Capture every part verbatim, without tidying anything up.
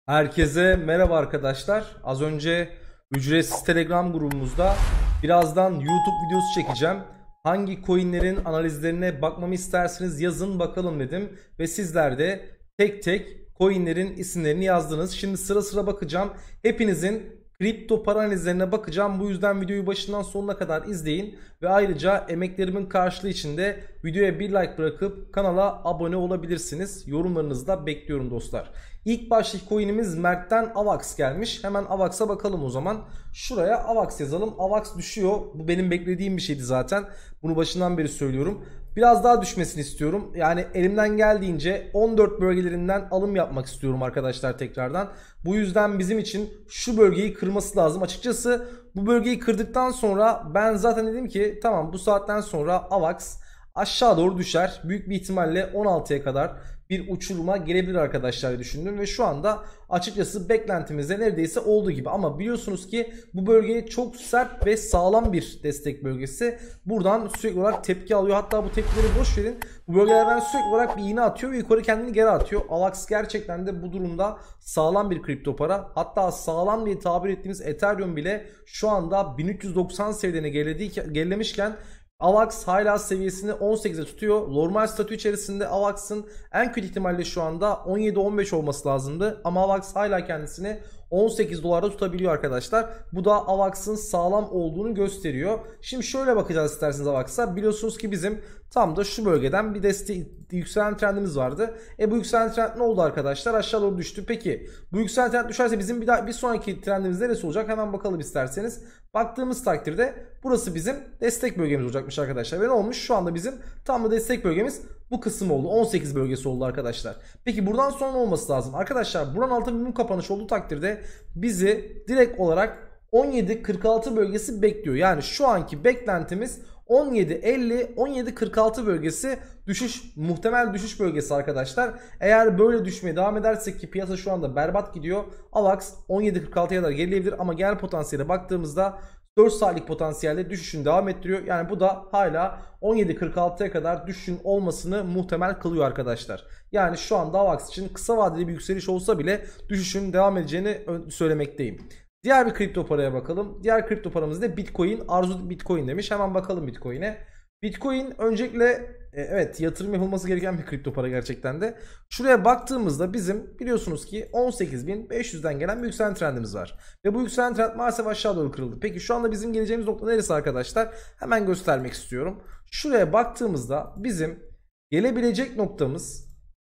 Herkese merhaba arkadaşlar. Az önce ücretsiz Telegram grubumuzda birazdan YouTube videosu çekeceğim. Hangi coinlerin analizlerine bakmamı isterseniz yazın bakalım dedim. Ve sizler de tek tek coinlerin isimlerini yazdınız. Şimdi sıra sıra bakacağım. Hepinizin kripto para analizlerine bakacağım. Bu yüzden videoyu başından sonuna kadar izleyin. Ve ayrıca emeklerimin karşılığı için de videoya bir like bırakıp kanala abone olabilirsiniz. Yorumlarınızı da bekliyorum dostlar. İlk baştaki coin'imiz Mert'ten AVAX gelmiş. Hemen AVAX'a bakalım o zaman. Şuraya AVAX yazalım. AVAX düşüyor. Bu benim beklediğim bir şeydi zaten. Bunu başından beri söylüyorum. Biraz daha düşmesini istiyorum. Yani elimden geldiğince on dört bölgelerinden alım yapmak istiyorum arkadaşlar tekrardan. Bu yüzden bizim için şu bölgeyi kırması lazım. Açıkçası bu bölgeyi kırdıktan sonra ben zaten dedim ki tamam, bu saatten sonra AVAX aşağı doğru düşer. Büyük bir ihtimalle on altıya kadar bir uçuruma gelebilir arkadaşlar diye düşündüm. Ve şu anda açıkçası beklentimizde neredeyse olduğu gibi. Ama biliyorsunuz ki bu bölge çok sert ve sağlam bir destek bölgesi. Buradan sürekli olarak tepki alıyor. Hatta bu tepkileri boş verin. Bu bölgelerden sürekli olarak bir iğne atıyor ve yukarı kendini geri atıyor. AVAX gerçekten de bu durumda sağlam bir kripto para. Hatta sağlam diye tabir ettiğimiz Ethereum bile şu anda bin üç yüz doksan seviyelerine gerilemişken AVAX hala seviyesini on sekize tutuyor. Normal statü içerisinde AVAX'ın en kötü ihtimalle şu anda on yedi on beş olması lazımdı. Ama AVAX hala kendisini on sekiz dolarda tutabiliyor arkadaşlar. Bu da AVAX'ın sağlam olduğunu gösteriyor. Şimdi şöyle bakacağız isterseniz AVAX'a. Biliyorsunuz ki bizim tam da şu bölgeden bir destek, yükselen trendimiz vardı. E bu yükselen trend ne oldu arkadaşlar? Aşağı doğru düştü. Peki bu yükselen trend düşerse bizim bir daha bir sonraki trendimiz neresi olacak? Hemen bakalım isterseniz. Baktığımız takdirde burası bizim destek bölgemiz olacakmış arkadaşlar. Ve ne olmuş? Şu anda bizim tam da destek bölgemiz bu kısım oldu. on sekiz bölgesi oldu arkadaşlar. Peki buradan sonra ne olması lazım? Arkadaşlar buranın altı bir mum kapanış olduğu takdirde bizi direkt olarak on yedi kırk altı bölgesi bekliyor. Yani şu anki beklentimiz on yedi elli on yedi kırk altı bölgesi düşüş, muhtemel düşüş bölgesi arkadaşlar. Eğer böyle düşmeye devam edersek ki piyasa şu anda berbat gidiyor, AVAX on yedi kırk altıya kadar gerileyebilir ama genel potansiyele baktığımızda dört saatlik potansiyelde düşüşünü devam ettiriyor. Yani bu da hala on yedi kırk altıya kadar düşüşün olmasını muhtemel kılıyor arkadaşlar. Yani şu anda AVAX için kısa vadeli bir yükseliş olsa bile düşüşün devam edeceğini söylemekteyim. Diğer bir kripto paraya bakalım. Diğer kripto paramız da Bitcoin. Arzu Bitcoin demiş. Hemen bakalım Bitcoin'e. Bitcoin öncelikle e, evet yatırım yapılması gereken bir kripto para gerçekten de. Şuraya baktığımızda bizim biliyorsunuz ki on sekiz bin beş yüzden gelen bir yükselen trendimiz var. Ve bu yükselen trend maalesef aşağı doğru kırıldı. Peki şu anda bizim geleceğimiz nokta neresi arkadaşlar? Hemen göstermek istiyorum. Şuraya baktığımızda bizim gelebilecek noktamız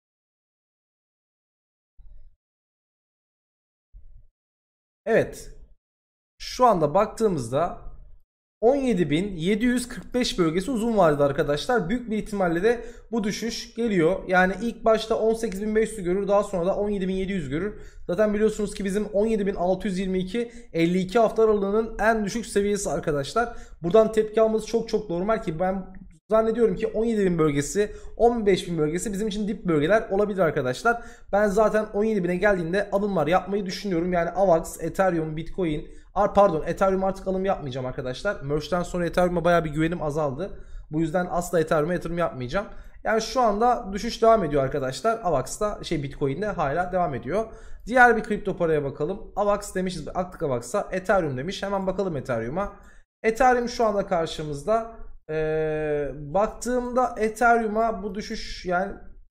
evet, şu anda baktığımızda on yedi bin yedi yüz kırk beş bölgesi uzun vadede arkadaşlar. Büyük bir ihtimalle de bu düşüş geliyor. Yani ilk başta on sekiz bin beş yüz görür, daha sonra da on yedi bin yedi yüz görür. Zaten biliyorsunuz ki bizim on yedi bin altı yüz yirmi iki elli iki hafta aralığının en düşük seviyesi arkadaşlar. Buradan tepki alması çok çok normal ki ben zannediyorum ki on yedi bin bölgesi, on beş bin bölgesi bizim için dip bölgeler olabilir arkadaşlar. Ben zaten on yedi bine geldiğinde alımlar yapmayı düşünüyorum. Yani AVAX, Ethereum, Bitcoin, pardon Ethereum artık alım yapmayacağım arkadaşlar. Merge'den sonra Ethereum'a bayağı bir güvenim azaldı. Bu yüzden asla Ethereum'a yatırım yapmayacağım. Yani şu anda düşüş devam ediyor arkadaşlar. AVAX'ta şey Bitcoin'de hala devam ediyor. Diğer bir kripto paraya bakalım. AVAX demişiz. Aklık AVAX'a Ethereum demiş. Hemen bakalım Ethereum'a. Ethereum şu anda karşımızda. Ee, baktığımda Ethereum'a bu düşüş yani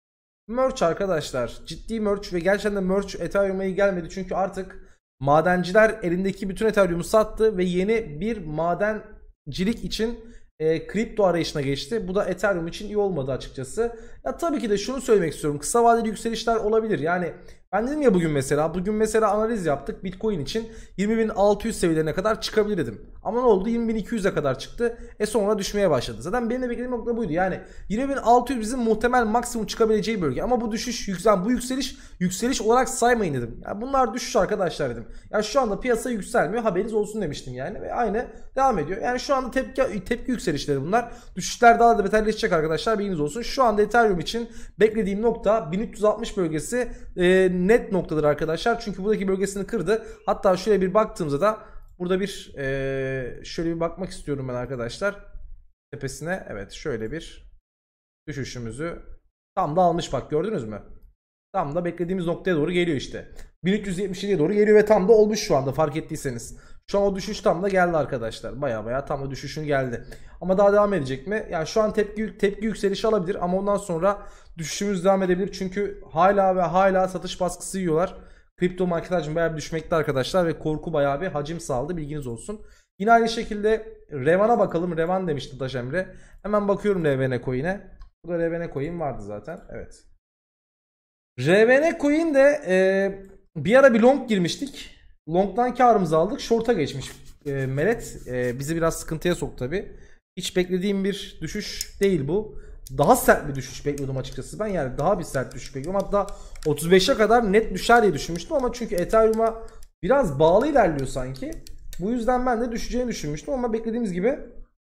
merge arkadaşlar, ciddi merge ve gerçekten de merge Ethereum'a iyi gelmedi çünkü artık madenciler elindeki bütün Ethereum'u sattı ve yeni bir madencilik için e, kripto arayışına geçti. Bu da Ethereum için iyi olmadı açıkçası. Ya tabii ki de şunu söylemek istiyorum, kısa vadeli yükselişler olabilir. Yani ben dedim ya bugün mesela bugün mesela analiz yaptık, Bitcoin için yirmi bin altı yüz seviyelerine kadar çıkabilir dedim. Ama ne oldu? yirmi bin iki yüze kadar çıktı. E sonra düşmeye başladı. Zaten benim de beklediğim nokta buydu. Yani yirmi bin altı yüz bizim muhtemel maksimum çıkabileceği bölge. Ama bu düşüş yükselen bu yükseliş yükseliş olarak saymayın dedim. Ya bunlar düşüş arkadaşlar dedim. Ya şu anda piyasa yükselmiyor, haberiniz olsun demiştim yani. Ve aynı devam ediyor. Yani şu anda tepki tepki yükselişleri bunlar. Düşüşler daha da beterleşecek arkadaşlar, bilginiz olsun. Şu anda Ethereum için beklediğim nokta bin üç yüz altmış bölgesi. E, net noktadır arkadaşlar. Çünkü buradaki bölgesini kırdı. Hatta şöyle bir baktığımızda da burada bir e, şöyle bir bakmak istiyorum ben arkadaşlar. Tepesine evet şöyle bir düşüşümüzü tam da almış, bak gördünüz mü? Tam da beklediğimiz noktaya doğru geliyor işte. bin üç yüz yetmiş yediye doğru geliyor ve tam da olmuş şu anda fark ettiyseniz. Şu an o düşüş tam da geldi arkadaşlar. Baya baya tam da düşüşün geldi. Ama daha devam edecek mi? Yani şu an tepki tepki yükselişi alabilir ama ondan sonra düşüşümüz devam edebilir. Çünkü hala ve hala satış baskısı yiyorlar. Kripto market hacmi bayağı bir düşmekte arkadaşlar ve korku bayağı bir hacim saldı, bilginiz olsun. Yine aynı şekilde Revan'a bakalım. Revan demişti Taş Emre. Hemen bakıyorum R V N Coin'e. Burada R V N Coin vardı zaten. Evet. R V N Coin de e, bir ara bir long girmiştik. Long'dan karımızı aldık. Short'a geçmiş e, Meret. E, bizi biraz sıkıntıya soktu tabi. Hiç beklediğim bir düşüş değil bu. Daha sert bir düşüş bekliyordum açıkçası ben. Yani daha bir sert düşüş bekliyorum. Hatta otuz beşe kadar net düşer diye düşünmüştüm ama çünkü Ethereum'a biraz bağlı ilerliyor sanki. Bu yüzden ben de düşeceğini düşünmüştüm ama beklediğimiz gibi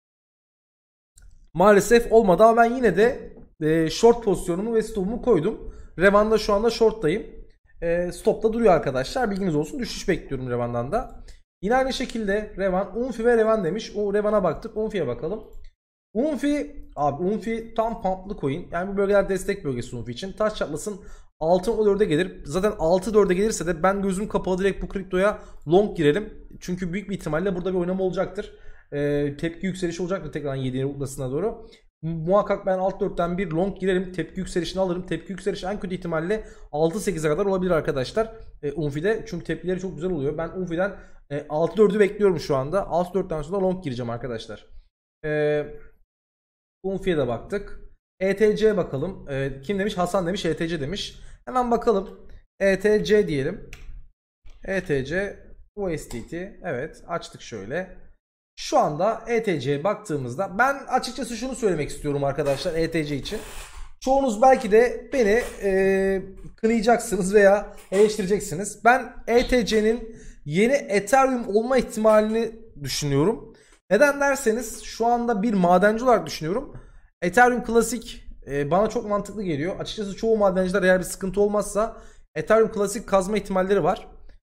maalesef olmadı. Ama ben yine de e, short pozisyonumu ve stopumu koydum. Revan'da şu anda short'tayım. E, stop'ta duruyor arkadaşlar. Bilginiz olsun. Düşüş bekliyorum Revan'dan da. Yine aynı şekilde Revan, Unfi ve Revan demiş. O Revan'a baktık. Unfi'ye bakalım. Unfi, abi Unfi tam pumplı coin. Yani bu bölgeler destek bölgesi Unfi için. Taş çatlasın altın o dörde gelir. Zaten altı dörde gelirse de ben gözüm kapalı direkt bu kriptoya long girelim. Çünkü büyük bir ihtimalle burada bir oynama olacaktır. Ee, tepki yükselişi olacaktır tekrar yedi noktasına doğru. Muhakkak ben alt dörtten bir long girerim. Tepki yükselişini alırım. Tepki yükselişi en kötü ihtimalle altı sekize kadar olabilir arkadaşlar. E, Unfi'de çünkü tepkileri çok güzel oluyor. Ben Unfi'den e, altı dördü bekliyorum şu anda. altı dörtten sonra long gireceğim arkadaşlar. Eee Unfi'ye de baktık. E T C'ye bakalım. Ee, kim demiş? Hasan demiş. E T C demiş. Hemen bakalım. E T C diyelim. E T C U S D T. Evet. Açtık şöyle. Şu anda E T C'ye baktığımızda ben açıkçası şunu söylemek istiyorum arkadaşlar E T C için. Çoğunuz belki de beni e, kınayacaksınız veya eleştireceksiniz. Ben E T C'nin yeni Ethereum olma ihtimalini düşünüyorum. Neden derseniz şu anda bir madenci olarak düşünüyorum. Ethereum klasik e, bana çok mantıklı geliyor. Açıkçası çoğu madenciler eğer bir sıkıntı olmazsa Ethereum klasik kazma ihtimalleri var.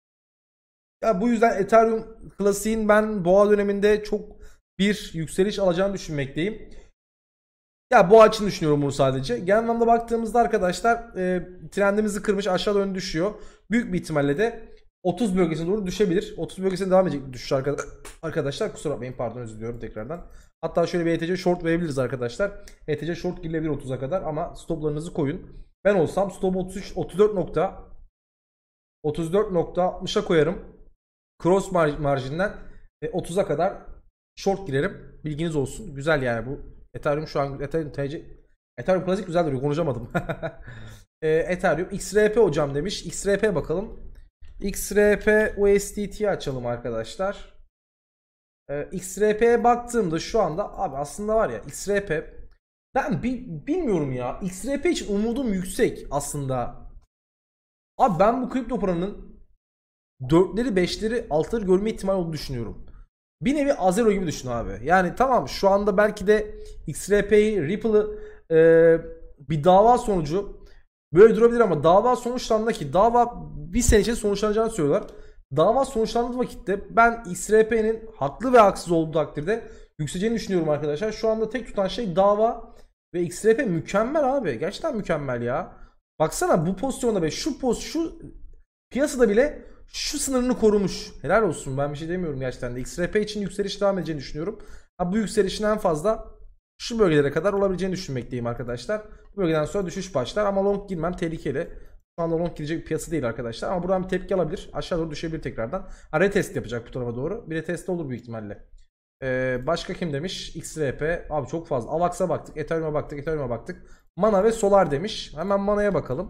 Ya bu yüzden Ethereum klasiğin ben boğa döneminde çok bir yükseliş alacağını düşünmekteyim. Ya boğa için düşünüyorum bunu sadece. Genel anlamda baktığımızda arkadaşlar e, trendimizi kırmış, aşağı doğru düşüyor. Büyük bir ihtimalle de otuz bölgesine doğru düşebilir. otuz bölgesine devam edecek düşüş arkadaşlar. Kusura bakmayın, pardon, özür diliyorum tekrardan. Hatta şöyle bir E T C short verebiliriz arkadaşlar. E T C short girilebilir otuza kadar ama stoplarınızı koyun. Ben olsam stop otuz üç otuz dört nokta otuz dört nokta altmışa koyarım. Cross marjinden otuza kadar short girerim. Bilginiz olsun. Güzel yani bu. Ethereum şu an Ethereum T C Ethereum klasik güzel duruyor. Konuşamadım. e, Ethereum X R P hocam demiş. X R P bakalım. X R P U S D T'yi açalım arkadaşlar. Ee, X R P'ye baktığımda şu anda abi aslında var ya X R P ben bi bilmiyorum ya. X R P için umudum yüksek aslında. Abi ben bu kripto paranın dörtleri, beşleri, altıları görme ihtimali olduğunu düşünüyorum. Bir nevi Azero gibi düşün abi. Yani tamam şu anda belki de X R P'yi, Ripple'ı e, bir dava sonucu böyle durabilir ama dava sonuçlandı ki dava bir sene içinde sonuçlanacağını söylüyorlar. Dava sonuçlandığı vakitte ben X R P'nin haklı ve haksız olduğu takdirde yükseleceğini düşünüyorum arkadaşlar. Şu anda tek tutan şey dava ve X R P mükemmel abi. Gerçekten mükemmel ya. Baksana bu pozisyonda be şu poz şu piyasada bile şu sınırını korumuş. Helal olsun, ben bir şey demiyorum gerçekten de. X R P için yükseliş devam edeceğini düşünüyorum. Ha, bu yükselişin en fazla şu bölgelere kadar olabileceğini düşünmekteyim arkadaşlar. Bu bölgeden sonra düşüş başlar ama long girmem tehlikeli. Şu anda long girecek bir piyasa değil arkadaşlar. Ama buradan bir tepki alabilir. Aşağı doğru düşebilir tekrardan. Ha, retest yapacak bu tarafa doğru. Bir retest olur büyük ihtimalle. Ee, başka kim demiş? X R P. Abi çok fazla. Avax'a baktık. Ethereum'a baktık. Ethereum'a baktık. Mana ve Solar demiş. Hemen Mana'ya bakalım.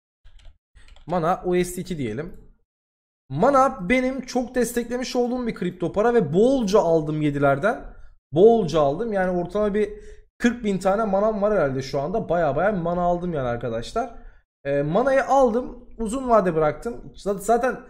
Mana U S D T diyelim. Mana benim çok desteklemiş olduğum bir kripto para ve bolca aldım yedilerden. Bolca aldım. Yani ortalama bir kırk bin tane manam var herhalde şu anda. Baya baya mana aldım yani arkadaşlar. E, manayı aldım. Uzun vade bıraktım. Zaten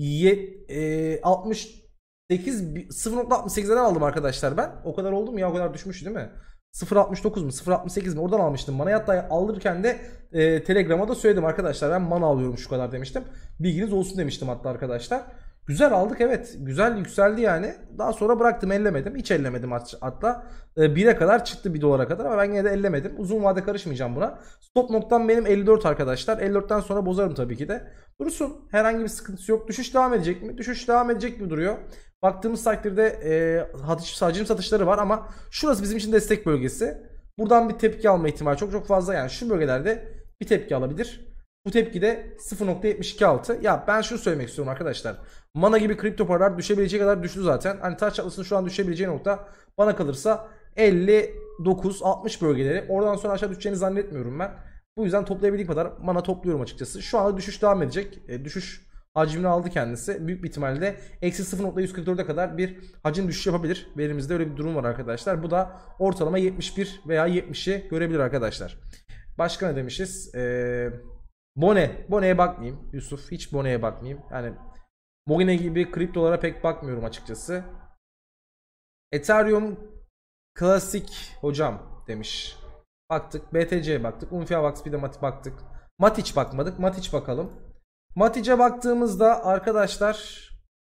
e, altmış sekiz sıfır nokta altmış sekizden aldım arkadaşlar ben. O kadar oldu mu ya? O kadar düşmüş değil mi? sıfır nokta altmış dokuz mu? sıfır nokta altmış sekiz mi? Oradan almıştım manayı. Hatta alırken de e, Telegram'a da söyledim arkadaşlar. Ben mana alıyorum şu kadar demiştim. Bilginiz olsun demiştim hatta arkadaşlar. Güzel aldık, evet. Güzel yükseldi yani. Daha sonra bıraktım, ellemedim. Hiç ellemedim hatta. bire kadar çıktı, bir dolara kadar, ama ben yine de ellemedim. Uzun vade karışmayacağım buna. Stop noktam benim elli dört arkadaşlar. elli dörtten sonra bozarım tabii ki de. Dursun. Herhangi bir sıkıntısı yok. Düşüş devam edecek mi? Düşüş devam edecek gibi duruyor. Baktığımız takdirde e, hacim satışları var ama şurası bizim için destek bölgesi. Buradan bir tepki alma ihtimali çok çok fazla. Yani şu bölgelerde bir tepki alabilir. Bu tepki de sıfır nokta yetmiş iki altı. Ya ben şunu söylemek istiyorum arkadaşlar. Mana gibi kripto paralar düşebileceği kadar düştü zaten. Hani taş çatlasının şu an düşebileceği nokta bana kalırsa elli dokuz altmış bölgeleri. Oradan sonra aşağı düşeceğini zannetmiyorum ben. Bu yüzden toplayabildiğim kadar mana topluyorum açıkçası. Şu anda düşüş devam edecek. E, düşüş hacmini aldı kendisi. Büyük bir ihtimalle eksi sıfır nokta yüz kırk dörde kadar bir hacim düşüş yapabilir. Verimizde öyle bir durum var arkadaşlar. Bu da ortalama yetmiş bir veya yetmişi görebilir arkadaşlar. Başka ne demişiz? Eee... Bone. Bone'ye bakmayayım Yusuf. Hiç Bone'ye bakmayayım. Yani Bone gibi kriptolara pek bakmıyorum açıkçası. Ethereum klasik hocam demiş. Baktık. B T C'ye baktık. Unfiavax bir de Mati baktık. Matic bakmadık. Matic bakalım. Matic'e baktığımızda arkadaşlar,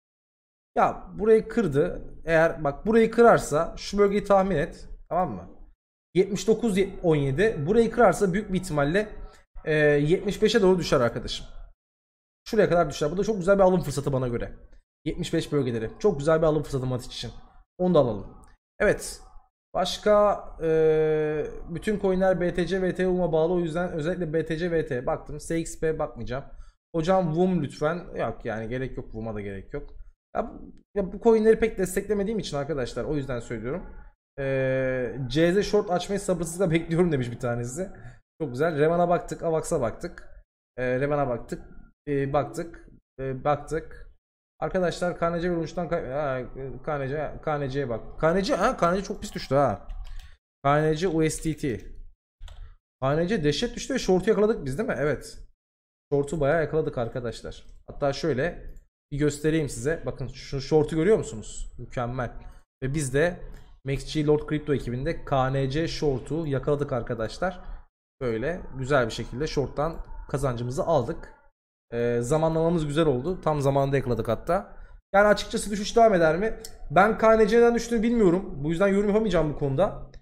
ya burayı kırdı. Eğer bak burayı kırarsa şu bölgeyi tahmin et. Tamam mı? yetmiş dokuz on yedi. Burayı kırarsa büyük bir ihtimalle e, yetmiş beşe doğru düşer arkadaşım. Şuraya kadar düşer. Bu da çok güzel bir alım fırsatı bana göre. yetmiş beş bölgeleri. Çok güzel bir alım fırsatı Matic için. Onu da alalım. Evet. Başka e, bütün coinler B T C V T Um'a bağlı. O yüzden özellikle B T C V T'ye baktım. S X P bakmayacağım. Hocam W U M lütfen. Yok yani gerek yok. W U M''a da gerek yok. Ya, ya bu coinleri pek desteklemediğim için arkadaşlar, o yüzden söylüyorum. E, C Z short açmayı sabırsızlıkla bekliyorum demiş bir tanesi. Çok güzel. Revan'a baktık. Avax'a baktık. E, Revan'a baktık. E, baktık. E, baktık. Arkadaşlar K N C vurmuştan K N C K N C'ye bak. K N C ha K N C çok pis düştü ha. K N C U S D T. K N C dehşet düştü ve short'u yakaladık biz değil mi? Evet. Short'u bayağı yakaladık arkadaşlar. Hatta şöyle bir göstereyim size. Bakın şu short'u görüyor musunuz? Mükemmel. Ve biz de MaxG Lord Crypto ekibinde K N C short'u yakaladık arkadaşlar. Böyle güzel bir şekilde short'tan kazancımızı aldık. Ee, zamanlamamız güzel oldu. Tam zamanında yakaladık hatta. Yani açıkçası düşüş devam eder mi? Ben K N C'den düştüğünü bilmiyorum. Bu yüzden yorum yapamayacağım bu konuda.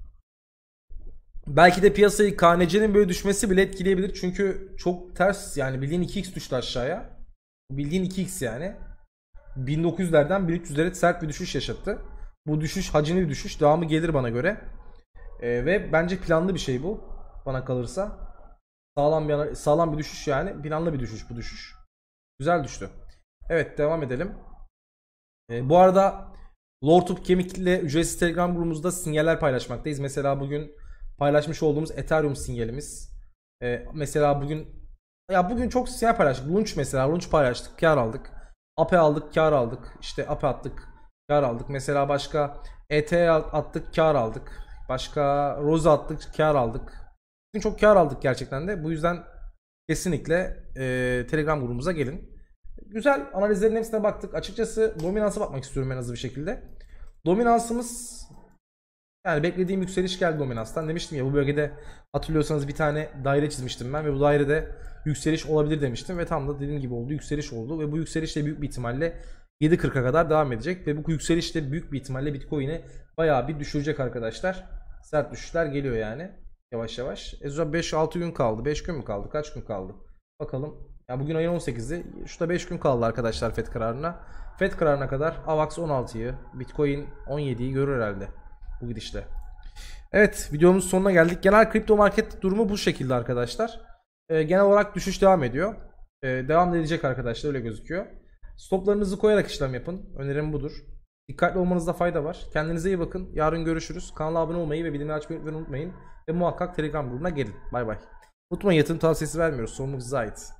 Belki de piyasayı K N C'nin böyle düşmesi bile etkileyebilir. Çünkü çok ters, yani bildiğin iki x düştü aşağıya. Bildiğin iki x yani. bin dokuz yüzlerden bin üç yüzlere sert bir düşüş yaşattı. Bu düşüş hacimli bir düşüş. Devamı gelir bana göre. Ee, ve bence planlı bir şey bu. Bana kalırsa. Sağlam bir sağlam bir düşüş yani. Planlı bir düşüş bu düşüş. Güzel düştü. Evet, devam edelim. Ee, bu arada Lord of Kemik ile ücretsiz Telegram grubumuzda sinyaller paylaşmaktayız. Mesela bugün paylaşmış olduğumuz Ethereum sinyalimiz. Ee, mesela bugün ya bugün çok sinyal paylaştık. Launch mesela. Launch paylaştık. Kar aldık. A P aldık. Kar aldık. İşte A P attık. Kar aldık. Mesela başka E T attık. Kar aldık. Başka Rose attık. Kar aldık. Bugün çok kar aldık gerçekten de. Bu yüzden kesinlikle e, Telegram grubumuza gelin. Güzel analizlerin hepsine baktık. Açıkçası dominansa bakmak istiyorum en hızlı bir şekilde. Dominansımız, yani beklediğim yükseliş geldi dominanstan. Demiştim ya, bu bölgede hatırlıyorsanız bir tane daire çizmiştim ben ve bu dairede yükseliş olabilir demiştim ve tam da dediğim gibi oldu. Yükseliş oldu ve bu yükseliş de büyük bir ihtimalle yedi kırka kadar devam edecek ve bu yükseliş de büyük bir ihtimalle Bitcoin'i bayağı bir düşürecek arkadaşlar. Sert düşüşler geliyor yani. Yavaş yavaş. E beş altı gün kaldı. beş gün mü kaldı? Kaç gün kaldı? Bakalım. Ya bugün ayın on sekizi. Şurada beş gün kaldı arkadaşlar F E D kararına. F E D kararına kadar Avax on altıyı, Bitcoin on yediyi görür herhalde bu gidişle. Evet, videomuzun sonuna geldik. Genel kripto market durumu bu şekilde arkadaşlar. Ee, genel olarak düşüş devam ediyor. Ee, devam edecek arkadaşlar, öyle gözüküyor. Stoplarınızı koyarak işlem yapın. Önerim budur. Dikkatli olmanızda fayda var. Kendinize iyi bakın. Yarın görüşürüz. Kanala abone olmayı ve bildirimleri açmayı unutmayın. Ve muhakkak Telegram grubuna gelin. Bay bay. Unutmayın, yatırım tavsiyesi vermiyoruz. Sorumluluk size ait.